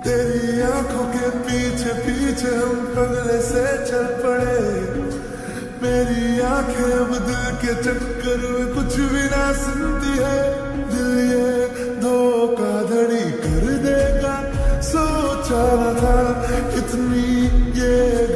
तेरी आंखों के पीछे पीछे हम पगले से चल पड़े। मेरी आंखें अब दिल के चक्कर में कुछ भी ना सुनती है। दिल ये धोखाधड़ी कर देगा, सोचा न था इतनी ये